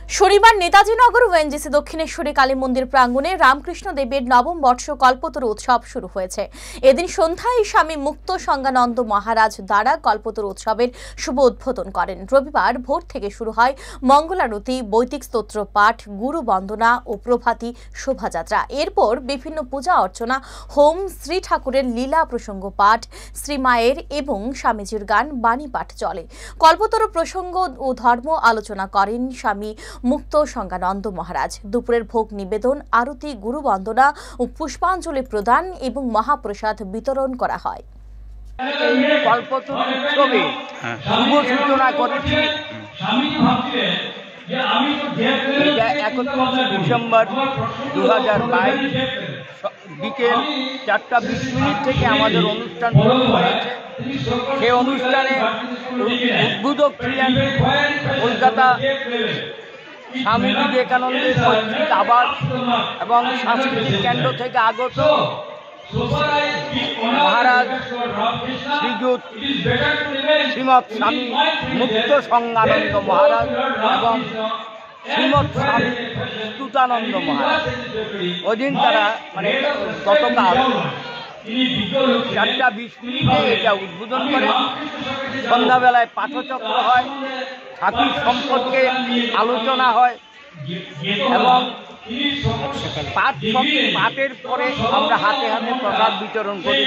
শনিবার নেতাজিনগর ওএনজিসি দক্ষিণেশ্বরী কালী মন্দির প্রাঙ্গণে রামকৃষ্ণ দেবের নবম বর্ষ কল্পতরু উৎসব শুরু হয়েছে। এদিন সন্ধ্যায় স্বামী মুক্ত সংজ্ঞানন্দ মহারাজ দ্বারা কল্পতরু উৎসবের শুভ উদ্বোধন করেন। রবিবার ভোর থেকে শুরু হয় মঙ্গলারতি, বৈদিক স্তোত্র পাঠ, গুরু বন্দনা ও প্রভাতী শোভাযাত্রা। এরপর বিভিন্ন পূজা অর্চনা, হোম, শ্রী ঠাকুরের লীলা প্রসঙ্গ পাঠ, শ্রীমায়ের এবং স্বামীজির গান, বাণী পাঠ চলে। কল্পতরু প্রসঙ্গ ও ধর্ম আলোচনা করেন স্বামী মুক্ত সংজ্ঞানন্দ মহারাজ। দুপুরের ভোগ নিবেদন, আরতি, গুরু বন্দনা ও পুষ্পাঞ্জলি প্রদান এবং মহাপ্রসাদ বিতরণ করা হয়। কল্পতরু উৎসবে শুভ সূচনা করেছি। এটা 31 ডিসেম্বর 2022 বিকেল 4:20 থেকে আমাদের অনুষ্ঠান শুরু হয়েছে। সেই অনুষ্ঠানে উদ্বোধক ছিলেন কলকাতা স্বামী বিবেকানন্দের পৈতৃক আবাস এবং সাংস্কৃতিক কেন্দ্র থেকে আগত মহারাজ শ্রীযুত শ্রীমৎ স্বামী মুক্ত সংজ্ঞানন্দ মহারাজ এবং শ্রীমৎ স্বামী স্তুতানন্দ মহারাজ। ওদিন তারা গতকাল 4:20 এটা উদ্বোধন করে। সন্ধ্যাবেলায় পাঠচক্র হয়, ঠাকুর সম্পর্কে আলোচনা হয় এবং পাঠের পরে আমরা হাতে হাতে প্রসাদ বিতরণ করি।